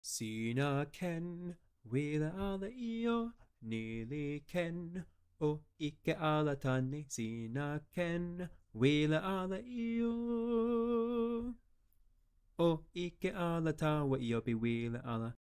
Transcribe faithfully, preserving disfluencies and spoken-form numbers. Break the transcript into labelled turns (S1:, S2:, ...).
S1: Sina ken, wile ala io, nili ken, o ike ala tane. Sina ken, wile ala io, o ike ala tawa io be wile ala.